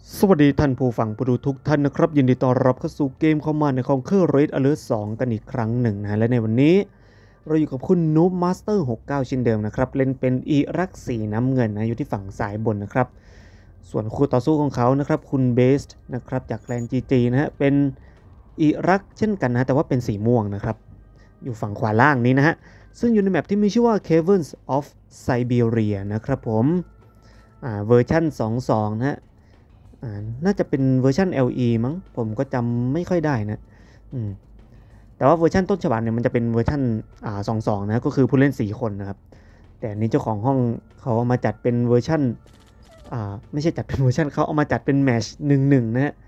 สวัสดีท่านผู้ฟังผู้ดูทุกท่านนะครับยินดีต้อนรับเข้าสู่เกมCommand & Conquer Red Alert 2กันอีกครั้งหนึ่งนะและในวันนี้เราอยู่กับคุณ Noob Master 69เช่นเดิมนะครับเล่นเป็นอิรักสีน้ำเงินนะอยู่ที่ฝั่งซ้ายบนนะครับส่วนคู่ต่อสู้ของเขานะครับคุณเบสนะครับจากแคลน GG นะฮะเป็นอิรักเช่นกันนะแต่ว่าเป็นสีม่วงนะครับอยู่ฝั่งขวาล่างนี้นะฮะซึ่งอยู่ในแมปที่มีชื่อว่า Caverns of Siberia นะครับผมเวอร์ชัน 2.2 นะฮะน่าจะเป็นเวอร์ชัน LE มั้งผมก็จำไม่ค่อยได้นะแต่ว่าเวอร์ชันต้นฉบับเนี่ยมันจะเป็นเวอร์ชัน2.2 นะก็คือผู้เล่น4คนนะครับแต่นี้เจ้าของห้องเขาเอามาจัดเป็นเวอร์ชันไม่ใช่จัดเป็นเวอร์ชันเขาเอามาจัดเป็นแมช1-1นะฮะ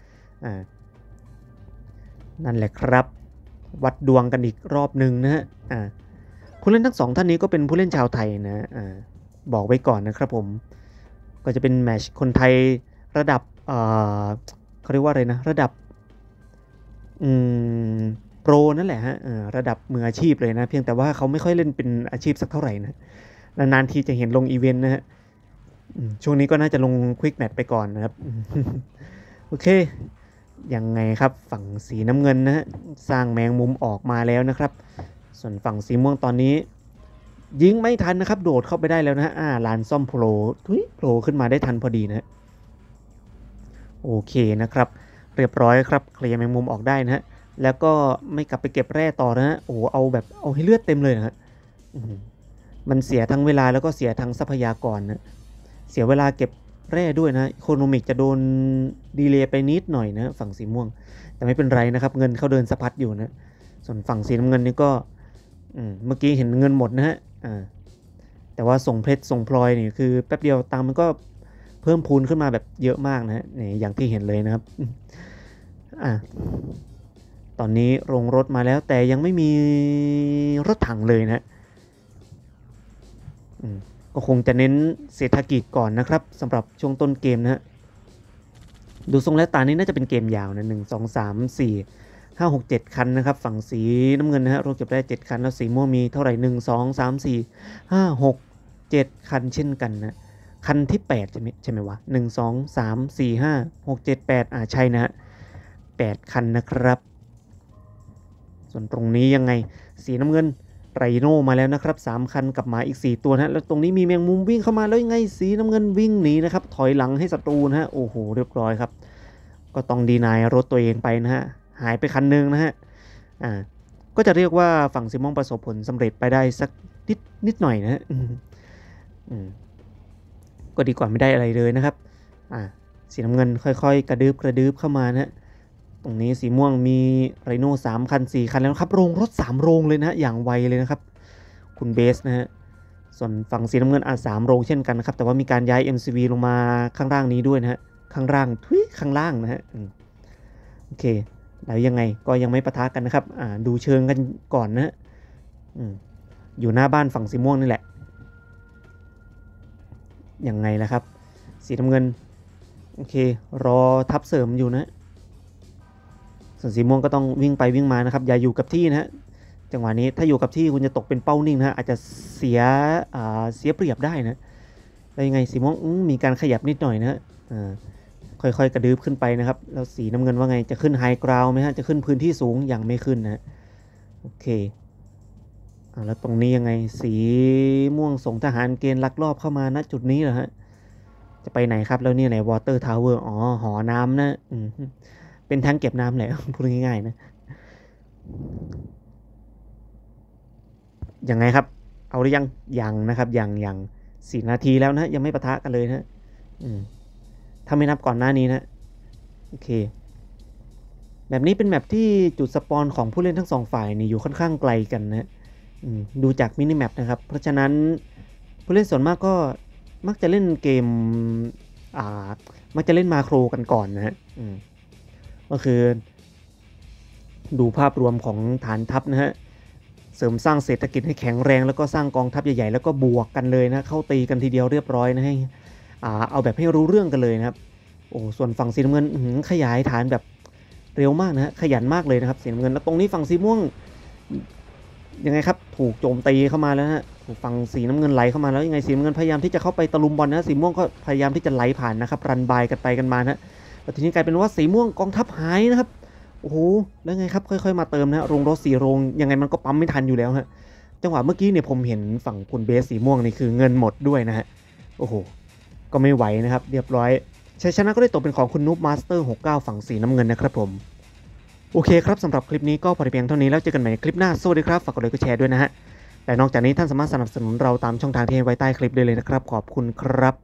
นั่นแหละครับวัดดวงกันอีกรอบหนึ่งนะฮะผู้เล่นทั้ง2ท่านนี้ก็เป็นผู้เล่นชาวไทยนะบอกไว้ก่อนนะครับผมก็จะเป็นแมชคนไทยระดับเขาเรียกว่าอะไรนะระดับโปรนั่นแหละฮะระดับมืออาชีพเลยนะเพียงแต่ว่าเขาไม่ค่อยเล่นเป็นอาชีพสักเท่าไหร่นะนานๆทีจะเห็นลงอีเวนต์นะฮะช่วงนี้ก็น่าจะลงควิกแมทไปก่อนนะครับโอเคยังไงครับฝั่งสีน้ำเงินนะฮะสร้างแมงมุมออกมาแล้วนะครับส่วนฝั่งสีม่วงตอนนี้ยิงไม่ทันนะครับโดดเข้าไปได้แล้วนะฮะลานซ่อมโผล่ขึ้นมาได้ทันพอดีนะโอเคนะครับเรียบร้อยครับเคลียร์แมงมุมออกได้นะฮะแล้วก็ไม่กลับไปเก็บแร่ต่อนะฮะโอ้เอาให้เลือดเต็มเลยนะฮะมันเสียทั้งเวลาแล้วก็เสียทั้งทรัพยากรนะเสียเวลาเก็บแร่ด้วยนะโคโนมิกจะโดนดีเลย์ไปนิดหน่อยนะฝั่งสีม่วงแต่ไม่เป็นไรนะครับเงินเขาเดินสะพัดอยู่นะส่วนฝั่งสีน้ำเงินนี่ก็เมื่อกี้เห็นเงินหมดนะฮะแต่ว่าส่งเพชรส่งพลอยนี่คือแป๊บเดียวตังมันก็เพิ่มพูนขึ้นมาแบบเยอะมากนะฮะนี่อย่างที่เห็นเลยนะครับตอนนี้ลงรถมาแล้วแต่ยังไม่มีรถถังเลยนะก็คงจะเน้นเศรษฐกิจก่อนนะครับสำหรับช่วงต้นเกมนะฮะดูทรงแล้วตานี้น่าจะเป็นเกมยาวนะ1 2 3 4 5 6 7 คันนะครับฝั่งสีน้ำเงินนะฮะรถเก็บได้7 คันแล้วสีม่วงมีเท่าไหร่1 2 3 4 5 6 7 คันเช่นกันนะคันที่8ใช่ไหมวะ1 2 3 4 5 6 7 8ใช่นะฮะ8 คันนะครับส่วนตรงนี้ยังไงสีน้ำเงินไรโน่มาแล้วนะครับ3 คันกับหมาอีก4 ตัวนะแล้วตรงนี้มีแมงมุมวิ่งเข้ามาแล้วยังไงสีน้ำเงินวิ่งหนีนะครับถอยหลังให้ศัตรูนะฮะโอ้โหเรียบร้อยครับก็ต้องดีนายรถตัวเองไปนะฮะหายไปคันนึงนะฮะก็จะเรียกว่าฝั่งซิมองประสบผลสำเร็จไปได้สักนิดหน่อยนะฮะก็ดีกว่าไม่ได้อะไรเลยนะครับสีน้ำเงินค่อยๆกระดืบเข้ามานะฮะตรงนี้สีม่วงมีไรโน่3 คัน 4 คันแล้วครับโรงรถ3 โรงเลยนะอย่างไวเลยนะครับคุณเบสนะฮะส่วนฝั่งสีน้ำเงิน3 โรงเช่นกันนะครับแต่ว่ามีการย้าย MCV ลงมาข้างล่างนี้ด้วยนะฮะข้างล่างนะฮะโอเคแล้วยังไงก็ยังไม่ปะทะกันนะครับดูเชิงกันก่อนนะฮะอยู่หน้าบ้านฝั่งสีม่วงนี่แหละยังไงล่ะครับสีน้ำเงินโอเครอทับเสริมอยู่นะส่วนสีม่วงก็ต้องวิ่งไปวิ่งมานะครับอย่าอยู่กับที่นะฮะจังหวะนี้ถ้าอยู่กับที่คุณจะตกเป็นเป้านิ่งนะฮะอาจจะเสียเปรียบได้นะแล้วยังไงสีม่วงมีการขยับนิดหน่อยนะฮะค่อยๆกระดืบขึ้นไปนะครับแล้วสีน้ำเงินว่าไงจะขึ้นไฮกราวไหมฮะจะขึ้นพื้นที่สูงยังไม่ขึ้นนะโอเคแล้วตรงนี้ยังไงสีม่วงส่งทหารเกณฑ์ลักลอบเข้ามาณจุดนี้เหรอฮะจะไปไหนครับแล้วนี่ไหนวอเตอร์ทาวเวอร์หอน้ำนะเป็นแทงเก็บน้ำแหละพูดง่ายๆนะยังไงครับเอาหรือยังนะครับยัง4 นาทีแล้วนะยังไม่ปะทะกันเลยนะถ้าไม่นับก่อนหน้านี้นะโอเคแบบนี้เป็นแมปที่จุดสปอนของผู้เล่นทั้ง2 ฝ่ายนี่อยู่ค่อนข้างไกลกันนะดูจากมินิแมปนะครับเพราะฉะนั้นผู้เล่นส่วนมากก็มักจะเล่นเกมมักจะเล่นมาโครกันก่อนนะฮะก็คือดูภาพรวมของฐานทัพนะฮะเสริมสร้างเศรษฐกิจให้แข็งแรงแล้วก็สร้างกองทัพใหญ่ๆแล้วก็บวกกันเลยนะเข้าตีกันทีเดียวเรียบร้อยนะให้เอาแบบให้รู้เรื่องกันเลยนะครับโอ้ส่วนฝั่งสีน้ำเงินขยายฐานแบบเร็วมากนะฮะขยันมากเลยนะครับสีน้ำเงินแล้วตรงนี้ฝั่งสีม่วงยังไงครับถูกโจมตีเข้ามาแล้วฮะถูกฝั่งสีน้ำเงินไหลเข้ามาแล้วยังไงสีน้ำเงินพยายามที่จะเข้าไปตะลุมบอลนะสีม่วงก็พยายามที่จะไหลผ่านนะครับรันบายกันไปกันมานะแล้วทีนี้กลายเป็นว่าสีม่วงกองทัพหายนะครับโอ้โหแล้วไงครับค่อยๆมาเติมนะโรงรถ4โรงยังไงมันก็ปั๊มไม่ทันอยู่แล้วฮะจังหวะเมื่อกี้เนี่ยผมเห็นฝั่งคุณเบสสีม่วงนี่คือเงินหมดด้วยนะฮะโอ้โหก็ไม่ไหวนะครับเรียบร้อยชัยชนะก็ได้ตกเป็นของคุณนูบมาสเตอร์69ฝั่งสีน้ำเงินนะครับผมโอเคครับสำหรับคลิปนี้ก็พอเพียงเท่านี้แล้วเจอกันใหม่ในคลิปหน้าสวัสดีครับฝากกดไลค์กดแชร์ด้วยนะฮะแต่นอกจากนี้ท่านสามารถสนับสนุนเราตามช่องทางที่ให้ไว้ใต้คลิปได้เลยนะครับขอบคุณครับ